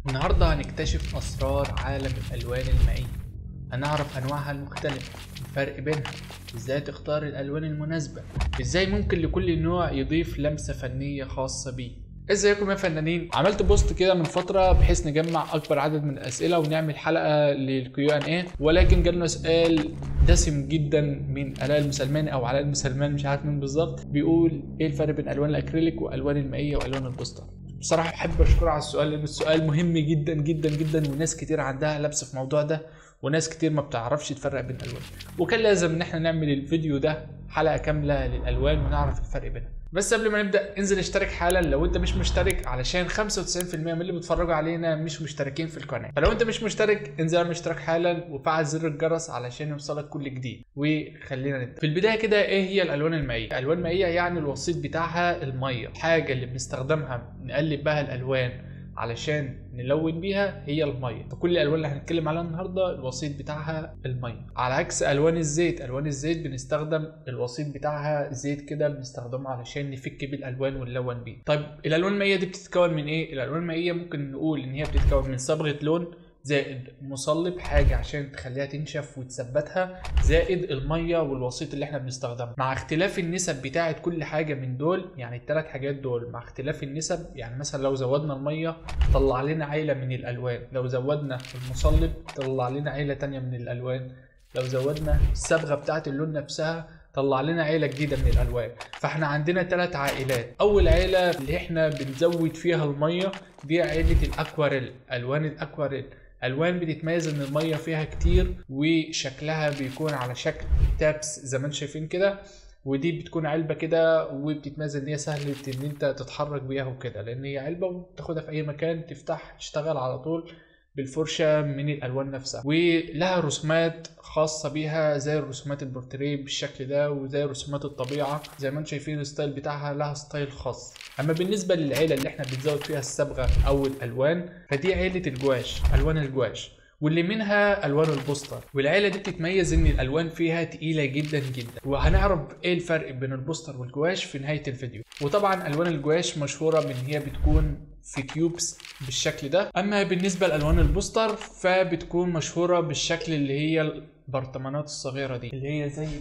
النهاردة هنكتشف أسرار عالم الألوان المائية. هنعرف أنواعها المختلفة، الفرق بينها، إزاي تختار الألوان المناسبة، إزاي ممكن لكل نوع يضيف لمسة فنية خاصة بيه. ازيكم يا فنانين؟ عملت بوست كده من فترة بحيث نجمع أكبر عدد من الأسئلة ونعمل حلقة للQA، ولكن جالنا سؤال دسم جدا من علاء المسلماني أو علاء المسلمان، مش عارف مين بالظبط، بيقول إيه الفرق بين ألوان الأكريليك وألوان المائية وألوان البوستر. بصراحة بحب أشكره على السؤال لأن السؤال مهم جدا جدا جدا، وناس كتير عندها لبس في الموضوع ده، وناس كتير ما بتعرفش تفرق بين الألوان، وكان لازم إن احنا نعمل الفيديو ده حلقة كاملة للألوان ونعرف الفرق بينها. بس قبل ما نبدأ انزل اشترك حالا لو انت مش مشترك، علشان 95% من اللي بيتفرجوا علينا مش مشتركين في القناة، فلو انت مش مشترك انزل اعمل اشتراك حالا وفعل زر الجرس علشان يوصلك كل جديد. وخلينا نبدأ. في البداية كده، ايه هي الألوان المائية؟ الألوان المائية يعني الوسيط بتاعها المية، الحاجة اللي بنستخدمها نقلب بها الألوان علشان نلون بيها هي الميه. فكل الالوان اللي هنتكلم عليها النهارده الوسيط بتاعها الميه، على عكس الوان الزيت. الوان الزيت بنستخدم الوسيط بتاعها زيت كده، بنستخدمه علشان نفك بيه الالوان ونلون بيه. طيب الالوان المائيه دي بتتكون من ايه؟ الالوان المائيه ممكن نقول ان هي بتتكون من صبغه لون زائد مصلب، حاجه عشان تخليها تنشف وتثبتها، زائد الميه والوسيط اللي احنا بنستخدمه. مع اختلاف النسب بتاعه كل حاجه من دول، يعني الثلاث حاجات دول مع اختلاف النسب، يعني مثلا لو زودنا الميه طلع لنا عيله من الالوان، لو زودنا المصلب طلع لنا عيله تانية من الالوان، لو زودنا الصبغه بتاعه اللون نفسها طلع لنا عيله جديده من الالوان. فاحنا عندنا ثلاث عائلات. اول عيله اللي احنا بنزود فيها الميه دي عيله الاكواريل. الوان الاكواريل الوان بتتميز ان الميه فيها كتير وشكلها بيكون على شكل تابس زي ما انتم شايفين كده، ودي بتكون علبه كده وبتتميز ان هي سهله ان انت تتحرك بيها وكده، لان هي علبه وتاخدها في اي مكان تفتح تشتغل على طول بالفرشه من الالوان نفسها، ولها رسومات خاصه بيها زي الرسومات البورتريه بالشكل ده، وزي رسومات الطبيعه زي ما انتم شايفين. الستايل بتاعها لها ستايل خاص. اما بالنسبه للعيله اللي احنا بنزود فيها الصبغه او الالوان فدي عيله الجواش، الوان الجواش، واللي منها الوان البوستر. والعيله دي بتتميز ان الالوان فيها تقيله جدا جدا، وهنعرف ايه الفرق بين البوستر والجواش في نهايه الفيديو. وطبعا الوان الجواش مشهوره بان هي بتكون في كيوبس بالشكل ده، اما بالنسبه لالوان البوستر فبتكون مشهوره بالشكل اللي هي البرطمانات الصغيره دي اللي هي زي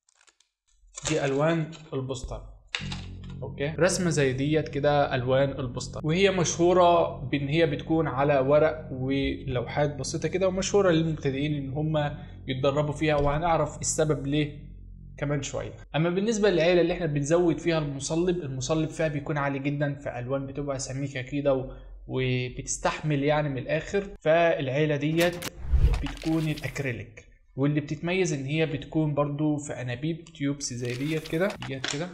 دي الوان البوستر. اوكي، رسمه زي ديت كده الوان البوستر، وهي مشهوره بان هي بتكون على ورق ولوحات بسيطه كده، ومشهوره للمبتدئين ان هم يتدربوا فيها، وهنعرف السبب ليه كمان شويه. اما بالنسبه للعيله اللي احنا بنزود فيها المصلب، المصلب فيها بيكون عالي جدا، في الوان بتبقى سميكه كده وبتستحمل يعني من الاخر. فالعيله ديت بتكون الاكريليك، واللي بتتميز ان هي بتكون برضو في انابيب تيوبس زي ديت كده كده.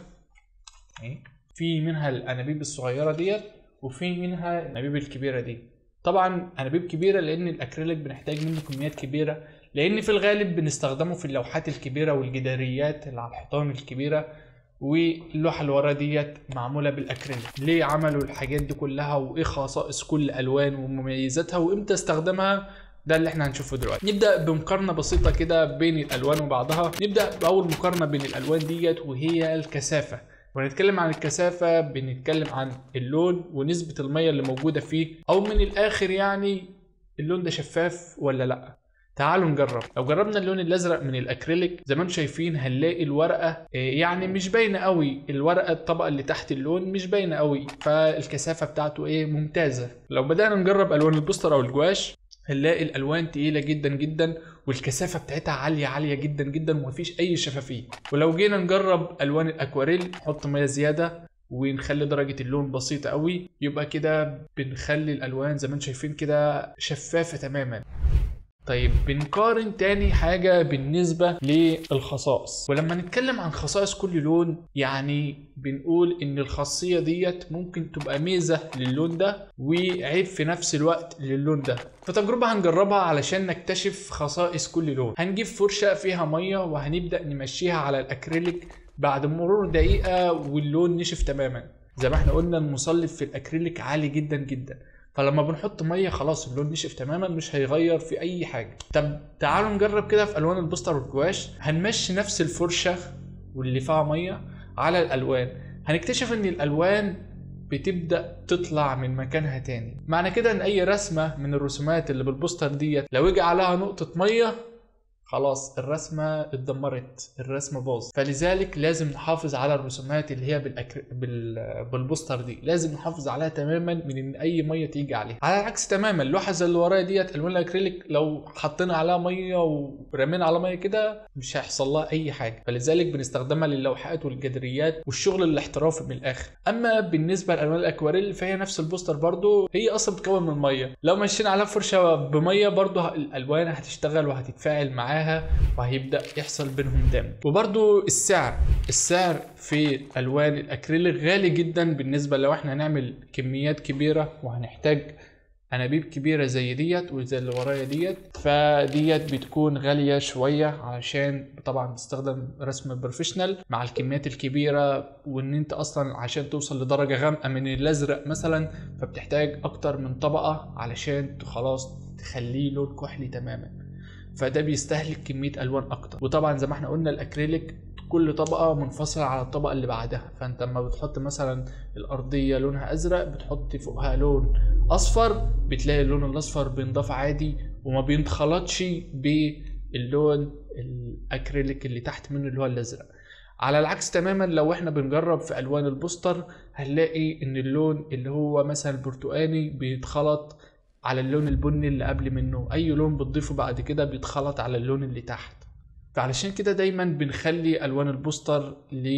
في منها الانابيب الصغيره ديت وفي منها الانابيب الكبيره دي. طبعا انابيب كبيره لان الاكريليك بنحتاج منه كميات كبيره، لان في الغالب بنستخدمه في اللوحات الكبيره والجداريات اللي على الحيطان الكبيره، واللوحه اللي ورا ديت معموله بالاكريليك. ليه عملوا الحاجات دي كلها، وايه خصائص كل الوان ومميزاتها، وامتى استخدمها، ده اللي احنا هنشوفه دلوقتي. نبدا بمقارنه بسيطه كده بين الالوان وبعضها. نبدا باول مقارنه بين الالوان ديت وهي الكثافه. ونتكلم عن الكثافة بنتكلم عن اللون ونسبة المية اللي موجودة فيه، أو من الآخر يعني اللون ده شفاف ولا لأ. تعالوا نجرب. لو جربنا اللون الأزرق من الأكريليك زي ما انتم شايفين هنلاقي الورقة يعني مش باينة قوي، الورقة الطبقة اللي تحت اللون مش باينة قوي، فالكثافة بتاعته ممتازة. لو بدأنا نجرب ألوان البوستر أو الجواش هنلاقي الالوان تقيله جدا جدا، والكثافه بتاعتها عاليه جدا جدا، ومفيش اي شفافيه. ولو جينا نجرب الوان الاكواريل نحط ميه زياده ونخلي درجه اللون بسيطه قوي، يبقى كده بنخلي الالوان زي ما انتم شايفين كده شفافه تماما. طيب بنقارن تاني حاجة بالنسبة للخصائص. ولما نتكلم عن خصائص كل لون يعني بنقول ان الخاصية ديت ممكن تبقى ميزة للون ده وعيب في نفس الوقت للون ده. فتجربة هنجربها علشان نكتشف خصائص كل لون. هنجيب فرشة فيها مية وهنبدأ نمشيها على الأكريليك. بعد مرور دقيقة واللون نشف تماما. زي ما احنا قلنا المصلب في الأكريليك عالي جدا جدا، فلما بنحط ميه خلاص اللون نشف تماما، مش هيغير في اي حاجه. طب تعالوا نجرب كده في الوان البوستر والجواش. هنمشي نفس الفرشه واللي فيها ميه على الالوان، هنكتشف ان الالوان بتبدأ تطلع من مكانها تاني. معنى كده ان اي رسمة من الرسومات اللي بالبوستر ديت لو اجى عليها نقطة مية خلاص الرسمة اتدمرت، الرسمة باظ. فلذلك لازم نحافظ على الرسومات اللي هي بالبوستر دي، لازم نحافظ عليها تماما من ان اي ميه تيجي عليها. على العكس تماما اللوحه زي اللي ورايا ديت الوان الاكريليك لو حطينا عليها ميه ورمينا على ميه كده مش هيحصل لها اي حاجه، فلذلك بنستخدمها للوحات والجدريات والشغل الاحترافي من الاخر. اما بالنسبه لالوان الاكواريل فهي نفس البوستر برضو، هي اصلا بتتكون من ميه، لو مشينا عليها فرشه بميه برضو الالوان هتشتغل وهتتفاعل معاها وهيبدأ يحصل بينهم دمج. وبرضو السعر في الوان الاكريليك غالي جدا بالنسبه لو احنا هنعمل كميات كبيره وهنحتاج انابيب كبيره زي ديت وزي اللي ورايا ديت، فديت بتكون غاليه شويه علشان طبعا بتستخدم رسم بروفيشنال مع الكميات الكبيره، وان انت اصلا عشان توصل لدرجه غامقه من الازرق مثلا فبتحتاج اكتر من طبقه علشان خلاص تخليه لون كحلي تماما، فده بيستهلك كمية ألوان أكتر. وطبعا زي ما احنا قلنا الأكريليك كل طبقة منفصلة على الطبقة اللي بعدها، فأنت لما بتحط مثلا الأرضية لونها أزرق بتحط فوقها لون أصفر بتلاقي اللون الأصفر بينضاف عادي وما بينخلطش باللون الأكريليك اللي تحت منه اللي هو الأزرق. على العكس تماما لو احنا بنجرب في ألوان البوستر هنلاقي إن اللون اللي هو مثلا البرتقاني بيتخلط على اللون البني اللي قبل منه، اي لون بتضيفه بعد كده بيتخلط على اللون اللي تحت. فعلشان كده دايما بنخلي الوان البوستر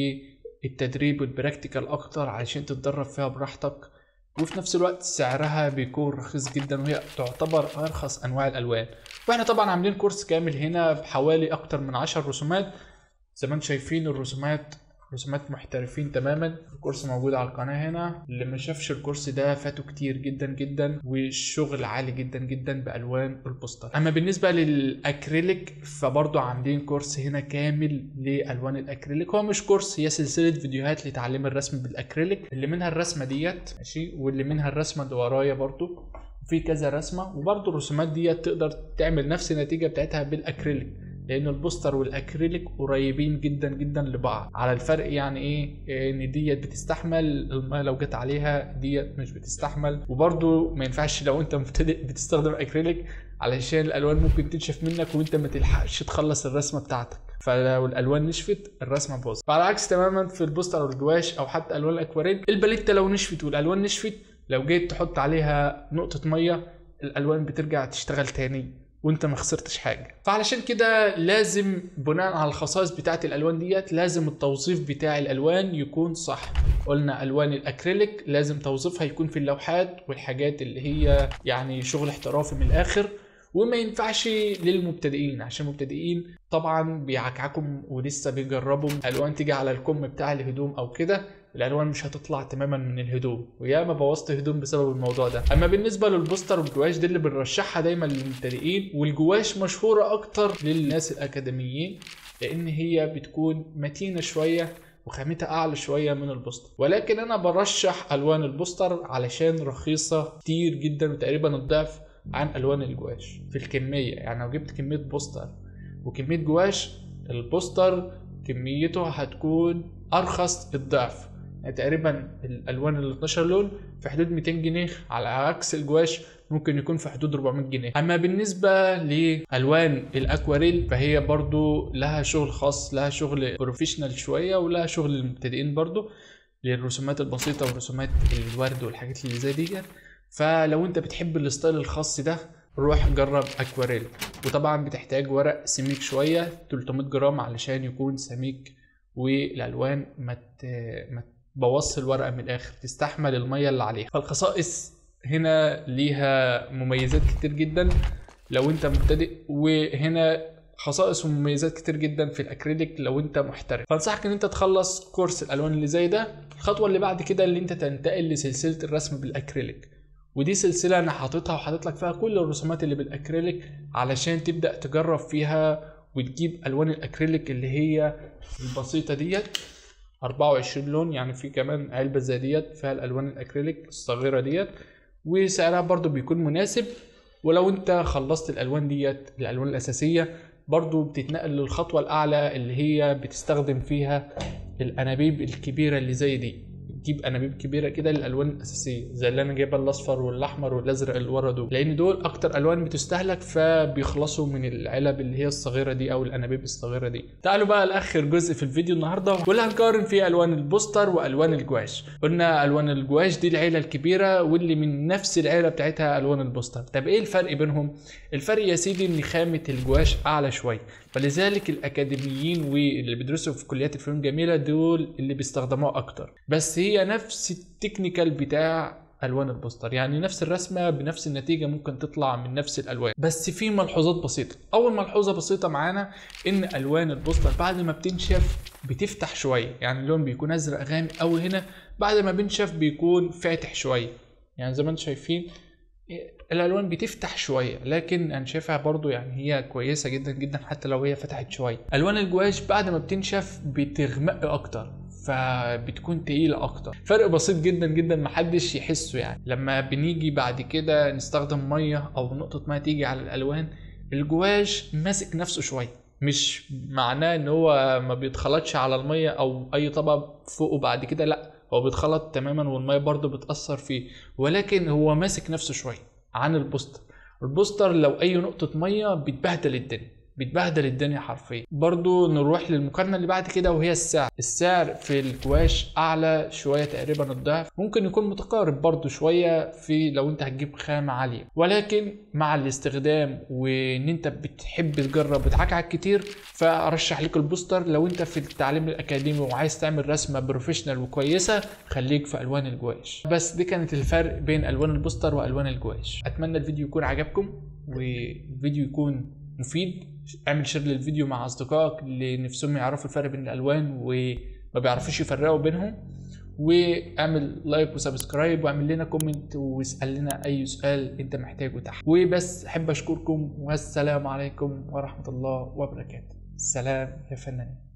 للتدريب والبراكتيكال اكتر علشان تتدرب فيها براحتك، وفي نفس الوقت سعرها بيكون رخيص جدا وهي تعتبر ارخص انواع الالوان. واحنا طبعا عاملين كورس كامل هنا بحوالي اكتر من 10 رسومات زي ما انتم شايفين، الرسومات رسومات محترفين تماما. الكورس موجود على القناة هنا، اللي ما شافش الكورس ده فاته كتير جدا جدا والشغل عالي جدا جدا بألوان البوستر. اما بالنسبة للأكريليك فبرضو عاملين كورس هنا كامل لألوان الأكريليك، هو مش كورس هي سلسلة فيديوهات لتعليم الرسم بالأكريليك، اللي منها الرسمة ديت ماشي واللي منها الرسمة اللي ورايا برضو في كذا رسمة، وبرضو الرسومات ديت تقدر تعمل نفس النتيجة بتاعتها بالأكريليك لان البوستر والاكريليك قريبين جدا جدا لبعض. على الفرق يعني ايه ان ديت بتستحمل الماء لو جت عليها ديت مش بتستحمل، وبرده ما ينفعش لو انت مبتدئ بتستخدم اكريليك علشان الالوان ممكن تنشف منك وانت ما تلحقش تخلص الرسمه بتاعتك، فلو الالوان نشفت الرسمه باظت. فعلى عكس تماما في البوستر او الجواش او حتى الوان الاكواريل الباليتا لو نشفت والالوان نشفت لو جيت تحط عليها نقطه ميه الالوان بترجع تشتغل تاني وانت ما خسرتش حاجه. فعلشان كده لازم بناء على الخصائص بتاعه الالوان ديت لازم التوظيف بتاع الالوان يكون صح. قلنا الوان الاكريليك لازم توظيفها يكون في اللوحات والحاجات اللي هي يعني شغل احترافي من الاخر، وما ينفعش للمبتدئين عشان المبتدئين طبعا بيعكعكم ولسه بيجربوا الوان تيجي على الكم بتاع الهدوم او كده الالوان مش هتطلع تماما من الهدوم، وياما بوظت هدوم بسبب الموضوع ده. اما بالنسبه للبوستر والجواش دي اللي بنرشحها دايما للمبتدئين، والجواش مشهوره اكتر للناس الاكاديميين لان هي بتكون متينه شويه وخامتها اعلى شويه من البوستر، ولكن انا برشح الوان البوستر علشان رخيصه كتير جدا وتقريبا الضعف عن الوان الجواش في الكميه. يعني لو جبت كميه بوستر وكميه جواش البوستر كميته هتكون ارخص الضعف، يعني تقريبا الالوان ال 12 لون في حدود 200 جنيه على عكس الجواش ممكن يكون في حدود 400 جنيه. اما بالنسبه لالوان الاكواريل فهي برضو لها شغل خاص، لها شغل بروفيشنال شويه ولها شغل للمبتدئين برضو للرسومات البسيطه ورسومات الورد والحاجات اللي زي دي. فلو انت بتحب الستايل الخاص ده روح جرب اكواريل، وطبعا بتحتاج ورق سميك شويه 300 جرام علشان يكون سميك والالوان ما تبوظش الورقه من الاخر، تستحمل الميه اللي عليها. فالخصائص هنا ليها مميزات كتير جدا لو انت مبتدئ، وهنا خصائص ومميزات كتير جدا في الاكريليك لو انت محترف. فانصحك ان انت تخلص كورس الالوان اللي زي ده. الخطوه اللي بعد كده اللي انت تنتقل لسلسله الرسم بالاكريليك، ودي سلسله انا حاططها وحاطط لك فيها كل الرسومات اللي بالاكريليك علشان تبدا تجرب فيها وتجيب الوان الاكريليك اللي هي البسيطه ديت 24 لون، يعني في كمان علبه زي ديت فيها الالوان الاكريليك الصغيره ديت وسعرها برضو بيكون مناسب. ولو انت خلصت الالوان ديت الالوان الاساسيه برضو بتتنقل للخطوه الاعلى اللي هي بتستخدم فيها الانابيب الكبيره اللي زي دي، تجيب انابيب كبيره كده للالوان الاساسيه زي اللي انا جايبها، الاصفر والاحمر والازرق اللي ورا دول، لان دول اكتر الوان بتستهلك فبيخلصوا من العلب اللي هي الصغيره دي او الانابيب الصغيره دي. تعالوا بقى لاخر جزء في الفيديو النهارده، واللي هنقارن فيه الوان البوستر والوان الجواش. قلنا الوان الجواش دي العيله الكبيره واللي من نفس العيله بتاعتها الوان البوستر. طب ايه الفرق بينهم؟ الفرق يا سيدي ان خامه الجواش اعلى شويه، فلذلك الاكاديميين واللي بيدرسوا في كليات الفنون الجميله دول اللي بيستخدموها اكتر، بس هي نفس التكنيكال بتاع الوان البوستر، يعني نفس الرسمه بنفس النتيجه ممكن تطلع من نفس الالوان، بس في ملحوظات بسيطه. اول ملحوظه بسيطه معانا ان الوان البوستر بعد ما بتنشف بتفتح شويه، يعني اللون بيكون ازرق غامق قوي هنا، بعد ما بينشف بيكون فاتح شويه، يعني زي ما انتم شايفين الالوان بتفتح شويه، لكن انا شايفها برضو يعني هي كويسه جدا جدا حتى لو هي فتحت شويه. الوان الجواش بعد ما بتنشف بتغمق اكتر فبتكون تقيله اكتر، فرق بسيط جدا جدا محدش يحسه. يعني لما بنيجي بعد كده نستخدم ميه او نقطه ميه تيجي على الالوان، الجواش ماسك نفسه شويه، مش معناه ان هو ما بيتخلطش على الميه او اي طبق فوقه بعد كده، لا هو بيتخلط تماما والميه برضو بتأثر فيه، ولكن هو ماسك نفسه شويه عن البوستر. البوستر لو اي نقطه ميه بتبهدل الدنيا، بتبهدل الدنيا حرفيا. برضو نروح للمقارنه اللي بعد كده وهي السعر في الجواش اعلى شويه تقريبا الضعف، ممكن يكون متقارب برضو شويه في لو انت هتجيب خامه عاليه، ولكن مع الاستخدام وان انت بتحب تجرب وتحكعك كتير فارشح لك البوستر. لو انت في التعليم الاكاديمي وعايز تعمل رسمه بروفيشنال وكويسه خليك في الوان الجواش. بس دي كانت الفرق بين الوان البوستر والوان الجواش. اتمنى الفيديو يكون عجبكم والفيديو يكون مفيد. اعمل شير للفيديو مع اصدقائك اللي نفسهم يعرفوا الفرق بين الالوان وما بيعرفوش يفرقوا بينهم، واعمل لايك وسبسكرايب واعمل لنا كومنت واسال لنا اي سؤال انت محتاجه تحت. وبس احب اشكركم والسلام عليكم ورحمة الله وبركاته. سلام يا فنانين.